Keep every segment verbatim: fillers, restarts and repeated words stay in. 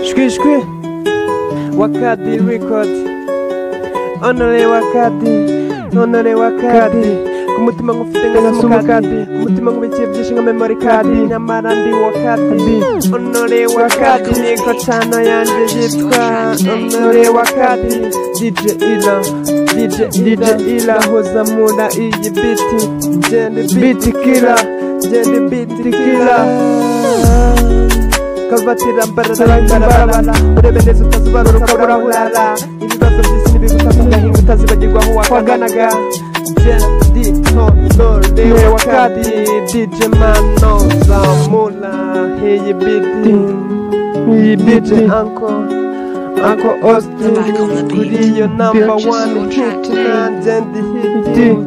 Shkwi shkwi Wakadi record Onore wakadi Onore wakadi Kumutima ngufite nga sumukadi Kumutima ngubikiye byinshi nka memory card Nyamara ndi wakadi Onore wakadi Niko chano yanje yitwa Onore wakadi D J Ila D J Ila Ila hoza muna iyi biti Jendi biti killer Jendi biti killer Kavatira mbarara mbarabara Urebeneza utazibarura ukabura hulala Ibibazo by'isi n'ibigufata agahinga utazibagirwaho wakwaganaga Jendi Onore wakadi D J Mano Zamula Hiyi biti Hiyi biti Uncle Uncle Austin Kuriyo number one hit na Jendi hiti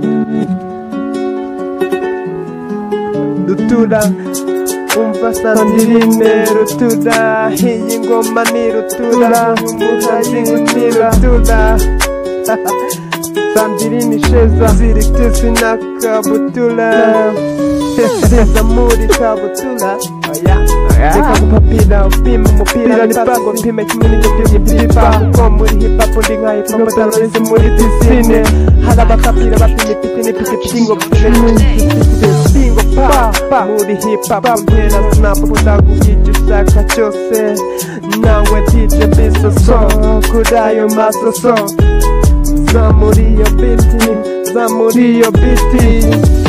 Dutura Umva Sandirine Rutura Hiyi ngoma ni Rutura Umuhanzi ni Rutura Sandirine Sheza Zirikisi na Kabutula Ziza muri Kabutula Reka gupapira upima umupira nipango mpime kimwe n'ibyo by'ibipa Kuko muri hip hop ndi nka hip hop talonese muri pisine Hari abapapira bapima ipiti n'ipikipiki ngo Bingo pa pa muri hip hop mpera snap utaguha icyo ushaka cyose Nawe D J Bisoso Kurayo masoso Za muri iyo biti Za muri iyo biti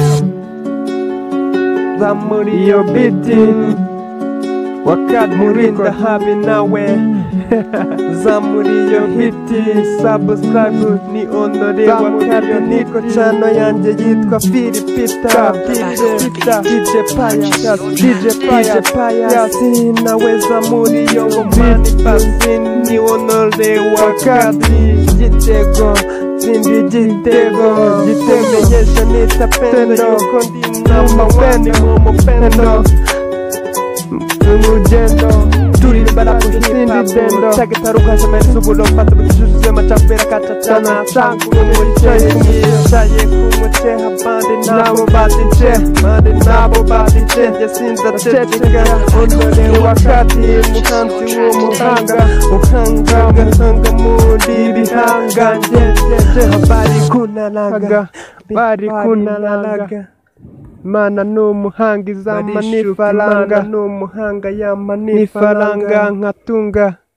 Za muri iyo biti Wakadi murinda habi nawe Zamuri yo hiti Subscribe ni Onore wakadi Niko chano yanje yitwa Filipita D J Payas D J Payas Nawe zamuri yo ngomani basi ni Onore wakadi Gitego Sindi gitego Gitemenyesha nitapendo Yuko ndi number one Mumupendo Umugendo Turirimba kuhindi dendo Sagitaruka semesi ubulo Fata butishushuse machabera kachachana Sangu umurichaye Kumurichaye kumuche Habandi nabo badiche Bandi nabo badiche Yasinza chechika Onore wakati Muhanzi w'umuhanga Uhanga Muhanga muri bihanga Habari kunalaga Habari kunalaga Mana n'umuhanga izama n'ifaranga n'umuhanga yama n'ifaranga nkatunga